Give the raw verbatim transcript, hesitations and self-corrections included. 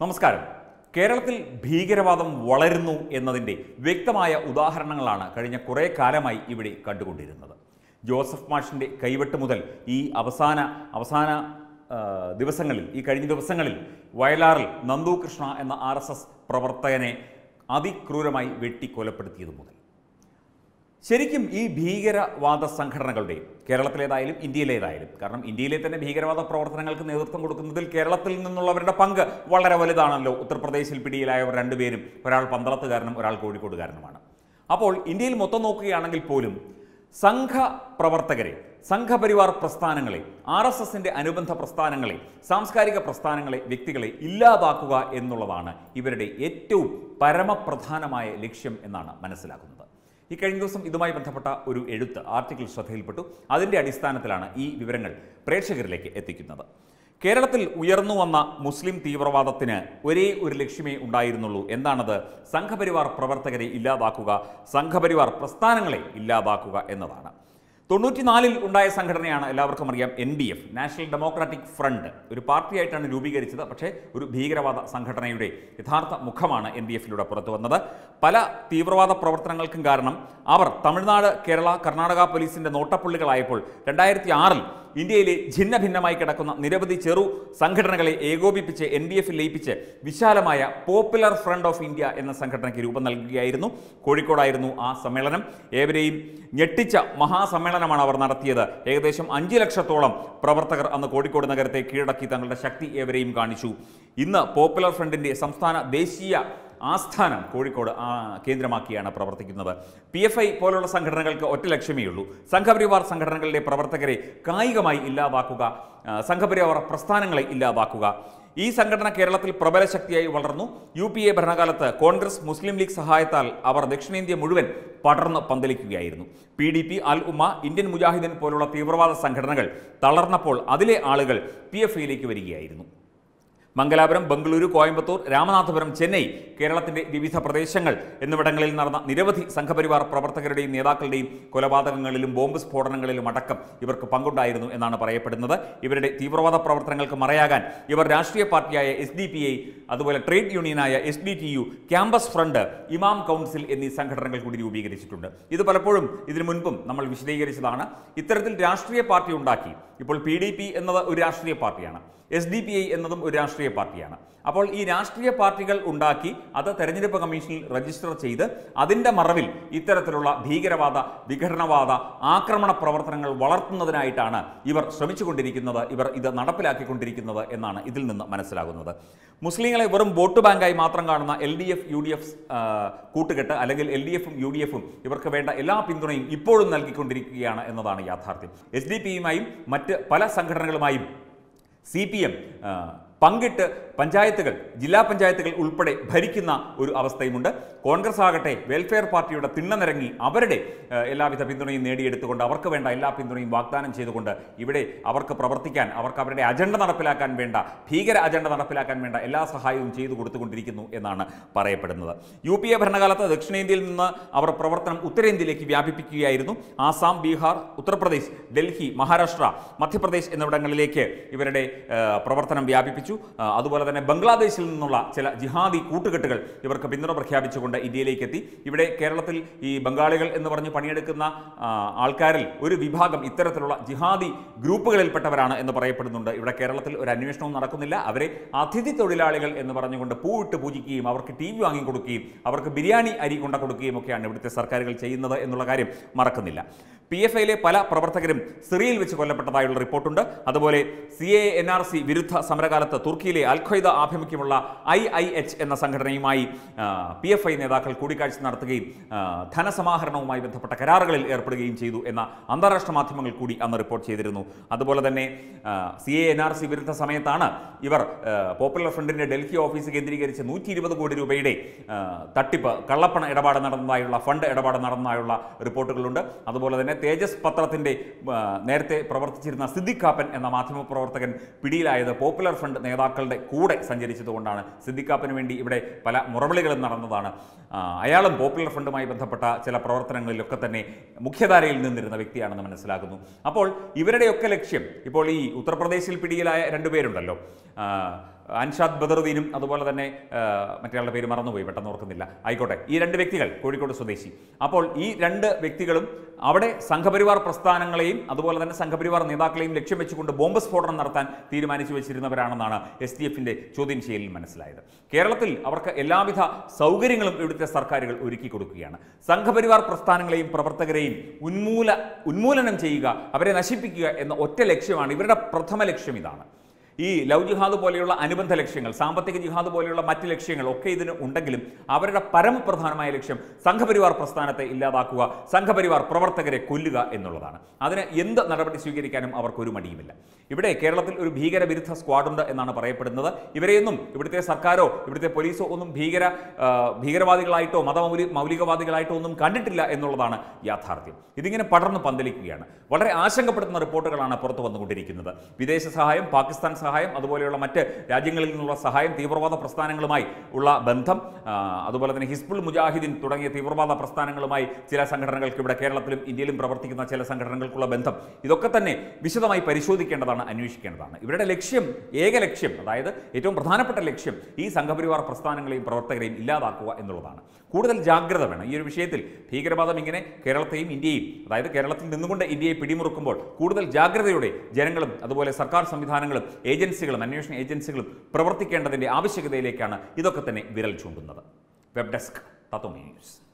നമസ്കാരം. കേരളത്തിൽ ഭീകരവാദം വളരുന്നു എന്നതിൻ്റെ വ്യക്തമായ ഉദാഹരണങ്ങളാണ് കഴിഞ്ഞ കുറേ കാലമായി ഇവിടെ കണ്ടുകൊണ്ടിരുന്നത്. ജോസഫ് മാഷിൻ്റെ കൈവെട്ട് മുതൽ ഈ അവസാന അവസാന ദിവസങ്ങളിൽ ഈ കഴിഞ്ഞ ദിവസങ്ങളിൽ വയലാറിൽ നന്ദു കൃഷ്ണ എന്ന ആർ എസ് എസ് പ്രവർത്തകനെ അതിക്രൂരമായി വെട്ടിക്കൊലപ്പെടുത്തിയത് മുതൽ ശരിക്കും ഈ ഭീകരവാദ സംഘടനകളുടെ കേരളത്തിലേതായാലും ഇന്ത്യയിലേതായാലും, കാരണം ഇന്ത്യയിലെ തന്നെ ഭീകരവാദ പ്രവർത്തനങ്ങൾക്ക് നേതൃത്വം കൊടുക്കുന്നതിൽ കേരളത്തിൽ നിന്നുള്ളവരുടെ പങ്ക് വളരെ വലുതാണല്ലോ. ഉത്തർപ്രദേശിൽ പിടിയിലായവർ രണ്ടുപേരും, ഒരാൾ പന്തളത്തുകാരനും ഒരാൾ കോഴിക്കോടുകാരനുമാണ്. അപ്പോൾ ഇന്ത്യയിൽ മൊത്തം നോക്കുകയാണെങ്കിൽ പോലും സംഘപ്രവർത്തകരെ, സംഘപരിവാർ പ്രസ്ഥാനങ്ങളെ, ആർ എസ് എസിൻ്റെ അനുബന്ധ പ്രസ്ഥാനങ്ങളെ, സാംസ്കാരിക പ്രസ്ഥാനങ്ങളെ, വ്യക്തികളെ ഇല്ലാതാക്കുക എന്നുള്ളതാണ് ഇവരുടെ ഏറ്റവും പരമപ്രധാനമായ ലക്ഷ്യം എന്നാണ് മനസ്സിലാക്കുന്നത്. ഈ കഴിഞ്ഞ ദിവസം ഇതുമായി ബന്ധപ്പെട്ട ഒരു എഴുത്ത് ആർട്ടിക്കിൾ ശ്രദ്ധയിൽപ്പെട്ടു. അതിൻ്റെ അടിസ്ഥാനത്തിലാണ് ഈ വിവരങ്ങൾ പ്രേക്ഷകരിലേക്ക് എത്തിക്കുന്നത്. കേരളത്തിൽ ഉയർന്നു വന്ന മുസ്ലിം തീവ്രവാദത്തിന് ഒരേ ഒരു ലക്ഷ്യമേ ഉണ്ടായിരുന്നുള്ളൂ. എന്താണത്? സംഘപരിവാർ പ്രവർത്തകരെ ഇല്ലാതാക്കുക, സംഘപരിവാർ പ്രസ്ഥാനങ്ങളെ ഇല്ലാതാക്കുക എന്നതാണ്. തൊണ്ണൂറ്റിനാലിൽ ഉണ്ടായ സംഘടനയാണ്, എല്ലാവർക്കും അറിയാം, N D F, National Democratic Front. ഒരു പാർട്ടിയായിട്ടാണ് രൂപീകരിച്ചത്. പക്ഷേ ഒരു ഭീകരവാദ സംഘടനയുടെ യഥാർത്ഥ മുഖമാണ് എൻ ഡി എഫിലൂടെ പുറത്തു വന്നത്. പല തീവ്രവാദ പ്രവർത്തനങ്ങൾക്കും കാരണം അവർ തമിഴ്നാട്, കേരള, കർണാടക പോലീസിൻ്റെ നോട്ടപ്പുള്ളികളായപ്പോൾ രണ്ടായിരത്തി ആറിൽ ഇന്ത്യയിലെ ഛിന്ന ഭിന്നമായി കിടക്കുന്ന നിരവധി ചെറു സംഘടനകളെ ഏകോപിപ്പിച്ച് എൻ ഡി എഫിൽ ലയിപ്പിച്ച് വിശാലമായ പോപ്പുലർ ഫ്രണ്ട് ഓഫ് ഇന്ത്യ എന്ന സംഘടനയ്ക്ക് രൂപം നൽകുകയായിരുന്നു. കോഴിക്കോടായിരുന്നു ആ സമ്മേളനം. ഏവരെയും ഞെട്ടിച്ച മഹാസമ്മേളനമാണ് അവർ നടത്തിയത്. ഏകദേശം അഞ്ച് ലക്ഷത്തോളം പ്രവർത്തകർ അന്ന് കോഴിക്കോട് നഗരത്തെ കീഴടക്കി തങ്ങളുടെ ശക്തി ഏവരെയും കാണിച്ചു. ഇന്ന് പോപ്പുലർ ഫ്രണ്ടിൻ്റെ സംസ്ഥാന ദേശീയ ആസ്ഥാനം കോഴിക്കോട് കേന്ദ്രമാക്കിയാണ് പ്രവർത്തിക്കുന്നത്. പി എഫ് ഐ പോലുള്ള സംഘടനകൾക്ക് ഒറ്റ ലക്ഷ്യമേ ഉള്ളൂ: സംഘപരിവാർ സംഘടനകളിലെ പ്രവർത്തകരെ കായികമായി ഇല്ലാതാക്കുക, സംഘപരിവാർ പ്രസ്ഥാനങ്ങളെ ഇല്ലാതാക്കുക. ഈ സംഘടന കേരളത്തിൽ പ്രബല ശക്തിയായി വളർന്നു. യു പി എ ഭരണകാലത്ത് കോൺഗ്രസ്, മുസ്ലിം ലീഗ് സഹായത്താൽ അവർ ദക്ഷിണേന്ത്യ മുഴുവൻ പടർന്ന് പന്തലിക്കുകയായിരുന്നു. P D P, Al Umma, Indian മുജാഹിദീൻ പോലുള്ള തീവ്രവാദ സംഘടനകൾ തളർന്നപ്പോൾ അതിലെ ആളുകൾ പി എഫ് ഐയിലേക്ക് വരികയായിരുന്നു. മംഗലാപുരം, ബംഗളൂരു, കോയമ്പത്തൂർ, രാമനാഥപുരം, ചെന്നൈ, കേരളത്തിൻ്റെ വിവിധ പ്രദേശങ്ങൾ എന്നിവിടങ്ങളിൽ നടന്ന നിരവധി സംഘപരിവാർ പ്രവർത്തകരുടെയും നേതാക്കളുടെയും കൊലപാതകങ്ങളിലും ബോംബ് സ്ഫോടനങ്ങളിലും അടക്കം ഇവർക്ക് പങ്കുണ്ടായിരുന്നു എന്നാണ് പറയപ്പെടുന്നത്. ഇവരുടെ തീവ്രവാദ പ്രവർത്തനങ്ങൾക്ക് മറയാകാൻ ഇവർ രാഷ്ട്രീയ പാർട്ടിയായ എസ് ഡി പി ഐ, അതുപോലെ ട്രേഡ് യൂണിയനായ S D T U, campus front, Imam council എന്നീ സംഘടനകൾ കൂടി രൂപീകരിച്ചിട്ടുണ്ട്. ഇത് പലപ്പോഴും ഇതിനു മുൻപും നമ്മൾ വിശദീകരിച്ചതാണ്. ഇത്തരത്തിൽ രാഷ്ട്രീയ പാർട്ടി ഉണ്ടാക്കി. ഇപ്പോൾ പി ഡി പി എന്നത് ഒരു രാഷ്ട്രീയ പാർട്ടിയാണ്, എസ് ഡി പി ഐ എന്നതും ഒരു രാഷ്ട്രീയ പാർട്ടിയാണ്. അപ്പോൾ ഈ രാഷ്ട്രീയ പാർട്ടികൾ ഉണ്ടാക്കി അത് തെരഞ്ഞെടുപ്പ് കമ്മീഷനിൽ രജിസ്റ്റർ ചെയ്ത് അതിൻ്റെ മറവിൽ ഇത്തരത്തിലുള്ള ഭീകരവാദ, വിഘടനവാദ, ആക്രമണ പ്രവർത്തനങ്ങൾ വളർത്തുന്നതിനായിട്ടാണ് ഇവർ ശ്രമിച്ചുകൊണ്ടിരിക്കുന്നത്, ഇവർ ഇത് നടപ്പിലാക്കിക്കൊണ്ടിരിക്കുന്നത് എന്നാണ് ഇതിൽ നിന്ന് മനസ്സിലാകുന്നത്. മുസ്ലിങ്ങളെ വെറും വോട്ട് ബാങ്കായി മാത്രം കാണുന്ന L D F, U D F കൂട്ടുകെട്ട്, അല്ലെങ്കിൽ എൽ ഡി എഫും യു ഡി എഫും ഇവർക്ക് വേണ്ട എല്ലാ പിന്തുണയും ഇപ്പോഴും നൽകിക്കൊണ്ടിരിക്കുകയാണ് എന്നതാണ് യാഥാർത്ഥ്യം. എസ് ഡി പി യുമായും മറ്റ് പല സംഘടനകളുമായും സി പി എം പങ്കിട്ട് പഞ്ചായത്തുകൾ, ജില്ലാ പഞ്ചായത്തുകൾ ഉൾപ്പെടെ ഭരിക്കുന്ന ഒരു അവസ്ഥയുമുണ്ട്. കോൺഗ്രസ് ആകട്ടെ വെൽഫെയർ പാർട്ടിയുടെ തിണ്ണനിറങ്ങി അവരുടെ എല്ലാവിധ പിന്തുണയും നേടിയെടുത്തുകൊണ്ട് അവർക്ക് വേണ്ട എല്ലാ പിന്തുണയും വാഗ്ദാനം ചെയ്തുകൊണ്ട് ഇവിടെ അവർക്ക് പ്രവർത്തിക്കാൻ, അവർക്ക് അവരുടെ അജണ്ട നടപ്പിലാക്കാൻ വേണ്ട, ഭീകര അജണ്ട നടപ്പിലാക്കാൻ വേണ്ട എല്ലാ സഹായവും ചെയ്തു കൊടുത്തുകൊണ്ടിരിക്കുന്നു എന്നാണ് പറയപ്പെടുന്നത്. യു പി എ ഭരണകാലത്ത് ദക്ഷിണേന്ത്യയിൽ നിന്ന് അവർ പ്രവർത്തനം ഉത്തരേന്ത്യയിലേക്ക് വ്യാപിപ്പിക്കുകയായിരുന്നു. ആസാം, ബീഹാർ, ഉത്തർപ്രദേശ്, ഡൽഹി, മഹാരാഷ്ട്ര, മധ്യപ്രദേശ് എന്നിവിടങ്ങളിലേക്ക് ഇവരുടെ പ്രവർത്തനം വ്യാപിപ്പിച്ചു. അതുപോലെ തന്നെ ബംഗ്ലാദേശിൽ നിന്നുള്ള ചില ജിഹാദി കൂട്ടുകെട്ടുകൾ ഇവർക്ക് പിന്തുണ പ്രഖ്യാപിച്ചുകൊണ്ട് ഇന്ത്യയിലേക്ക് എത്തി. ഇവിടെ കേരളത്തിൽ ഈ ബംഗാളികൾ എന്ന് പറഞ്ഞ് പണിയെടുക്കുന്ന ആൾക്കാരിൽ ഒരു വിഭാഗം ഇത്തരത്തിലുള്ള ജിഹാദി ഗ്രൂപ്പുകളിൽപ്പെട്ടവരാണ് എന്ന് പറയപ്പെടുന്നുണ്ട്. ഇവിടെ കേരളത്തിൽ ഒരു അന്വേഷണവും നടക്കുന്നില്ല. അവരെ അതിഥി തൊഴിലാളികൾ എന്ന് പറഞ്ഞുകൊണ്ട് പൂവിട്ട് പൂജിക്കുകയും അവർക്ക് ടി വി വാങ്ങിക്കൊടുക്കുകയും അവർക്ക് ബിരിയാണി അരി കൊണ്ട കൊടുക്കുകയും ഒക്കെയാണ് ഇവിടുത്തെ സർക്കാരുകൾ ചെയ്യുന്നത് എന്നുള്ള കാര്യം മറക്കുന്നില്ല. പി എഫ് ഐയിലെ പല പ്രവർത്തകരും സിറിയയിൽ വെച്ച് കൊല്ലപ്പെട്ടതായുള്ള റിപ്പോർട്ടുണ്ട്. അതുപോലെ C A N R C വിരുദ്ധ സമരകാലത്ത് തുർക്കിയിലെ അൽ ഖ്വയ്ദ ആഭിമുഖ്യമുള്ള ഐ ഐ എച്ച് എന്ന സംഘടനയുമായി പി എഫ് ഐ നേതാക്കൾ കൂടിക്കാഴ്ച നടത്തുകയും ധനസമാഹരണവുമായി ബന്ധപ്പെട്ട കരാറുകളിൽ ഏർപ്പെടുകയും ചെയ്തു എന്ന അന്താരാഷ്ട്ര മാധ്യമങ്ങൾ കൂടി അന്ന് റിപ്പോർട്ട് ചെയ്തിരുന്നു. അതുപോലെ തന്നെ C A N R C വിരുദ്ധ സമയത്താണ് ഇവർ പോപ്പുലർ ഫ്രണ്ടിൻ്റെ ഡൽഹി ഓഫീസ് കേന്ദ്രീകരിച്ച് നൂറ്റി ഇരുപത് കോടി രൂപയുടെ തട്ടിപ്പ്, കള്ളപ്പണ ഇടപാട് നടന്നതായുള്ള, ഫണ്ട് ഇടപാട് നടന്നതായുള്ള റിപ്പോർട്ടുകളുണ്ട്. അതുപോലെ തന്നെ തേജസ് പത്രത്തിൻ്റെ നേരത്തെ പ്രവർത്തിച്ചിരുന്ന സിദ്ദിഖ് കാപ്പൻ എന്ന മാധ്യമ പ്രവർത്തകൻ പിടിയിലായത് പോപ്പുലർ ഫ്രണ്ട് നേതാക്കളുടെ കൂടെ സഞ്ചരിച്ചതുകൊണ്ടാണ്. സിദ്ദിഖ് കാപ്പന് വേണ്ടി ഇവിടെ പല മുറവിളികളും നടന്നതാണ്. അയാളും പോപ്പുലർ ഫ്രണ്ടുമായി ബന്ധപ്പെട്ട ചില പ്രവർത്തനങ്ങളിലൊക്കെ തന്നെ മുഖ്യധാരയിൽ നിന്നിരുന്ന വ്യക്തിയാണെന്ന് മനസ്സിലാക്കുന്നു. അപ്പോൾ ഇവരുടെയൊക്കെ ലക്ഷ്യം, ഇപ്പോൾ ഈ ഉത്തർപ്രദേശിൽ പിടിയിലായ രണ്ടുപേരുണ്ടല്ലോ, അൻഷാദ് ബദറുദ്ദീനും അതുപോലെ തന്നെ മറ്റേയാളുടെ പേര് മറന്നുപോയി, പെട്ടെന്ന് ഓർക്കുന്നില്ല, ആയിക്കോട്ടെ, ഈ രണ്ട് വ്യക്തികൾ കോഴിക്കോട് സ്വദേശി. അപ്പോൾ ഈ രണ്ട് വ്യക്തികളും അവിടെ സംഘപരിവാർ പ്രസ്ഥാനങ്ങളെയും അതുപോലെ തന്നെ സംഘപരിവാർ നേതാക്കളെയും ലക്ഷ്യം വെച്ചുകൊണ്ട് ബോംബ് സ്ഫോടനം നടത്താൻ തീരുമാനിച്ചു വെച്ചിരുന്നവരാണെന്നാണ് എസ് ഡി എഫിൻ്റെ ചോദ്യം ചെയ്യലിൽ മനസ്സിലായത്. കേരളത്തിൽ അവർക്ക് എല്ലാവിധ സൗകര്യങ്ങളും ഇവിടുത്തെ സർക്കാരുകൾ ഒരുക്കി കൊടുക്കുകയാണ്. സംഘപരിവാർ പ്രസ്ഥാനങ്ങളെയും പ്രവർത്തകരെയും ഉന്മൂല ഉന്മൂലനം ചെയ്യുക, അവരെ നശിപ്പിക്കുക എന്ന ഒറ്റ ലക്ഷ്യമാണ് ഇവരുടെ പ്രഥമ ലക്ഷ്യം. ഇതാണ് ഈ ലവ് ജിഹാദ് പോലെയുള്ള അനുബന്ധ ലക്ഷ്യങ്ങൾ, സാമ്പത്തിക ജിഹാദ് പോലെയുള്ള മറ്റ് ലക്ഷ്യങ്ങൾ ഒക്കെ ഇതിന് ഉണ്ടെങ്കിലും അവരുടെ പരമപ്രധാനമായ ലക്ഷ്യം സംഘപരിവാർ പ്രസ്ഥാനത്തെ ഇല്ലാതാക്കുക, സംഘപരിവാർ പ്രവർത്തകരെ കൊല്ലുക എന്നുള്ളതാണ്. അതിന് എന്ത് നടപടി സ്വീകരിക്കാനും അവർക്കൊരു മടിയുമില്ല. ഇവിടെ കേരളത്തിൽ ഒരു ഭീകരവിരുദ്ധ സ്ക്വാഡുണ്ട് എന്നാണ് പറയപ്പെടുന്നത്. ഇവരെയൊന്നും ഇവിടുത്തെ സർക്കാരോ ഇവിടുത്തെ പോലീസോ ഒന്നും ഭീകര ഭീകരവാദികളായിട്ടോ മതമൗലി മൗലികവാദികളായിട്ടോ ഒന്നും കണ്ടിട്ടില്ല എന്നുള്ളതാണ് യാഥാർത്ഥ്യം. ഇതിങ്ങനെ പടർന്ന് പന്തലിക്കുകയാണ്. വളരെ ആശങ്കപ്പെടുത്തുന്ന റിപ്പോർട്ടുകളാണ് പുറത്തു വന്നുകൊണ്ടിരിക്കുന്നത്. വിദേശ സഹായം, പാകിസ്ഥാൻ സഹായം, അതുപോലെയുള്ള മറ്റ് രാജ്യങ്ങളിൽ നിന്നുള്ള സഹായം, തീവ്രവാദ പ്രസ്ഥാനങ്ങളുമായി ഉള്ള ബന്ധം, അതുപോലെ തന്നെ ഹിസ്ബുൾ മുജാഹിദീൻ തുടങ്ങിയ തീവ്രവാദ പ്രസ്ഥാനങ്ങളുമായി ചില സംഘടനകൾക്ക് ഇവിടെ കേരളത്തിലും ഇന്ത്യയിലും പ്രവർത്തിക്കുന്ന ചില സംഘടനകൾക്കുള്ള ബന്ധം, ഇതൊക്കെ തന്നെ വിശദമായി പരിശോധിക്കേണ്ടതാണ്, അന്വേഷിക്കേണ്ടതാണ്. ഇവരുടെ ലക്ഷ്യം, ഏക ലക്ഷ്യം, അതായത് ഏറ്റവും പ്രധാനപ്പെട്ട ലക്ഷ്യം ഈ സംഘപരിവാർ പ്രസ്ഥാനങ്ങളെയും പ്രവർത്തകരെയും ഇല്ലാതാക്കുക എന്നുള്ളതാണ്. കൂടുതൽ ജാഗ്രത വേണം ഈ ഒരു വിഷയത്തിൽ. ഭീകരവാദം ഇങ്ങനെ കേരളത്തെയും ഇന്ത്യയും, അതായത് കേരളത്തിൽ നിന്നുകൊണ്ട് ഇന്ത്യയെ പിടിമുറുക്കുമ്പോൾ കൂടുതൽ ജാഗ്രതയോടെ ജനങ്ങളും അതുപോലെ സർക്കാർ സംവിധാനങ്ങളും ഏജൻസികളും അന്വേഷണ ഏജൻസികളും പ്രവർത്തിക്കേണ്ടതിൻ്റെ ആവശ്യകതയിലേക്കാണ് ഇതൊക്കെ തന്നെ വിരൽ ചൂണ്ടുന്നത്. Web desk Tatwamayi news.